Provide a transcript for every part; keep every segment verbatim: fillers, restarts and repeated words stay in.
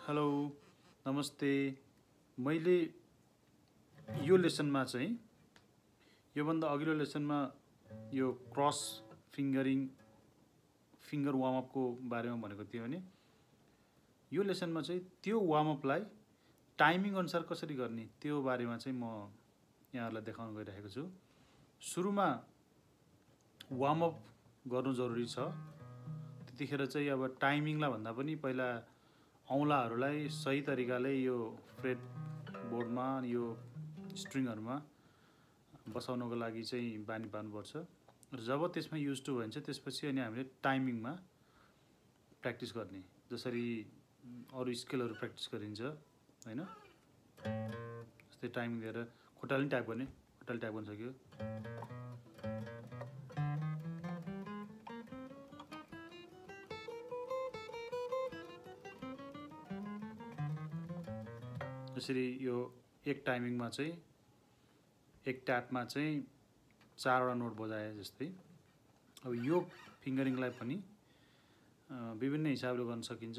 Hello नमस्ते। मैले यो लेसनमा चाहिँ योभन्दा अघिल्लो लेसनमा यो क्रस फिङ्गरिङ फिङ्गर वार्मअपको बारेमा भनेको थियो भने यो लेसनमा चाहिँ त्यो वार्मअपलाई टाइमिङ अनुसार कसरी गर्ने त्यो बारेमा चाहिँ म यहाँहरूलाई देखाउन गइरहेको छु। सुरुमा वार्मअप गर्नु जरुरी छ। त्यतिखेर चाहिँ अब टाइमिङलाई भन्दा पनि पहिला औँलाहरूलाई सही तरिकाले यो फ्रेट बोर्डमा यो स्ट्रिङहरुमा बसाउनको लागि चाहिँ बानी पार्नुपर्छ। र जब त्यसमा युज टु भइन्छ त्यसपछि अनि हामीले टाइमिङमा प्र्याक्टिस गर्ने, जसरी अरु स्केलहरु प्र्याक्टिस गरिन्छ हैन। जस्तै टाइमिङ दिएर खुट्टाले ट्याप गर्ने, खुट्टाले ट्याप गर्न सक्यो। जसरी यो एक टाइमिङमा चाहिँ एक ट्यापमा चाहिँ चारवटा नोट बजाए जस्तै। अब यो फिङ्गरिङलाई पनि विभिन्न हिसाबले गर्न सकिन्छ।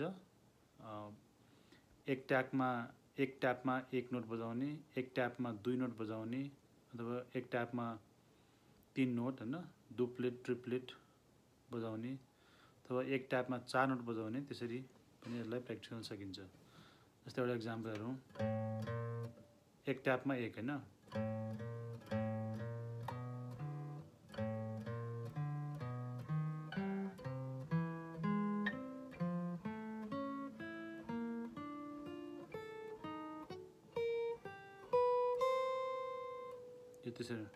एक ट्यापमा एक ट्यापमा एक नोट बजाउने, एक ट्यापमा दुई नोट बजाउने, अथवा एक ट्यापमा तीन नोट हैन, डुप्लेट ट्रिप्लेट बजाउने, अथवा एक ट्यापमा चार नोट बजाउने, त्यसरी पनि यसलाई प्र्याक्टिस गर्न सकिन्छ। जस्तै एउटा एक्जाम्पल हेरौँ। एक ट्यापमा एक हैन, यो त्यसरी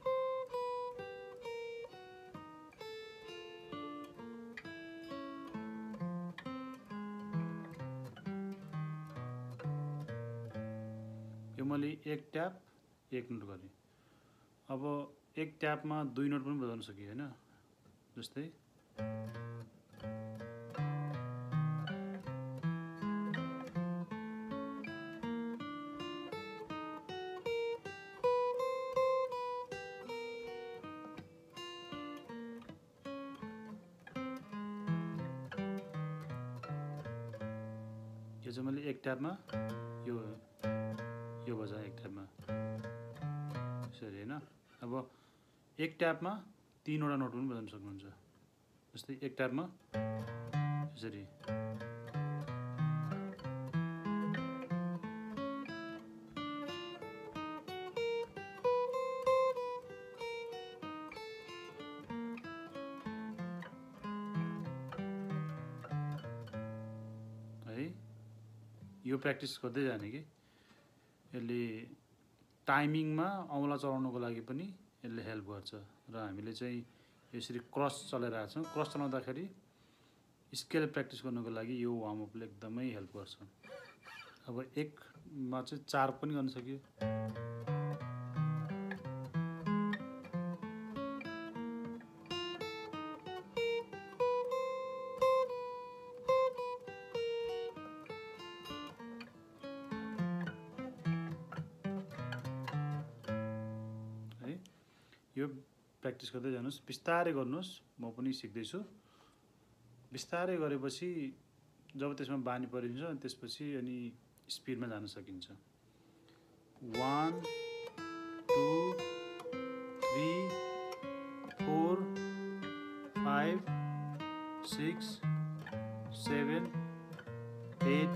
यो मैले एक ट्याप एक नोट गरेँ। अब एक ट्यापमा दुई नोट पनि बजाउन सकियो हैन। जस्तै यो चाहिँ मैले एक ट्यापमा यो यो बजाएँ एक ट्यापमा यसरी हैन। अब एक ट्यापमा तीनवटा नोट पनि बजाउन सक्नुहुन्छ। जस्तै एक ट्यापमा यसरी, है यो प्र्याक्टिस गर्दै जाने कि यसले टाइमिङमा औँला चलाउनको लागि पनि यसले हेल्प गर्छ। र हामीले चाहिँ यसरी क्रस चलाइरहेको छौँ। क्रस चलाउँदाखेरि स्केल प्र्याक्टिस गर्नको लागि यो वार्मअपले एकदमै हेल्प गर्छ। अब एकमा चाहिँ चार पनि गर्न सकियो। यो प्र्याक्टिस गर्दै जानुस्, बिस्तारै गर्नुस्। म पनि सिक्दैछु। बिस्तारै गरेपछि जब त्यसमा बानी परिन्छ त्यसपछि अनि स्पिडमा जान सकिन्छ। One two three four five six seven eight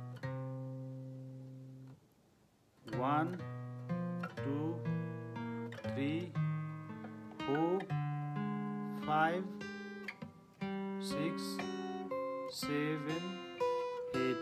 one two three four five six seven eight.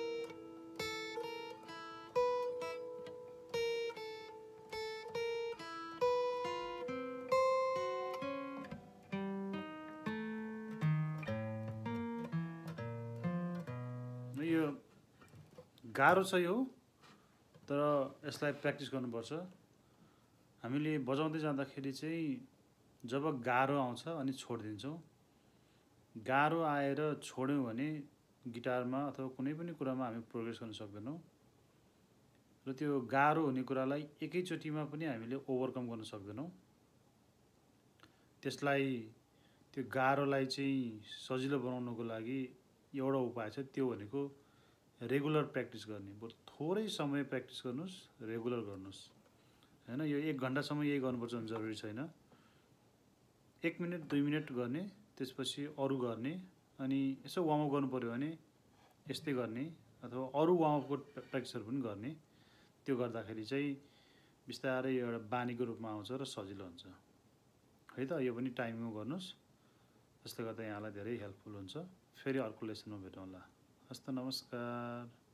यो गाह्रो छ यो, तर यसलाई प्र्याक्टिस गर्नुपर्छ। हामीले बजाउँदै जाँदाखेरि चाहिँ जब गाह्रो आउँछ अनि छोडिदिन्छौँ। गाह्रो आएर छोड्यौँ भने गिटारमा अथवा कुनै पनि कुरामा हामी प्रोग्रेस गर्न सक्दैनौँ। र त्यो गाह्रो हुने कुरालाई एकैचोटिमा पनि हामीले ओभरकम गर्न सक्दैनौँ। त्यसलाई त्यो गाह्रोलाई चाहिँ सजिलो बनाउनको लागि एउटा उपाय छ, त्यो भनेको रेगुलर प्र्याक्टिस गर्ने, बरु थोरै समय प्र्याक्टिस गर्नुहोस्, रेगुलर गर्नुहोस् हैन। यो एक घन्टासम्म यही गर्नुपर्छ भने जरुरी छैन। एक मिनट दुई मिनट गर्ने, त्यसपछि अरू गर्ने, अनि यसो वार्मअप गर्नु पर्यो भने यस्तै गर्ने, अथवा अरू वार्मअपको प्र्याक्टिसहरू पनि गर्ने। त्यो गर्दाखेरि चाहिँ बिस्तारै एउटा बानीको रूपमा आउँछ र सजिलो हुन्छ है त। यो पनि टाइममा गर्नुहोस्, जसले गर्दा यहाँलाई धेरै हेल्पफुल हुन्छ। फेरि अर्को लेसनमा भेटौँला। हस्त नमस्कार।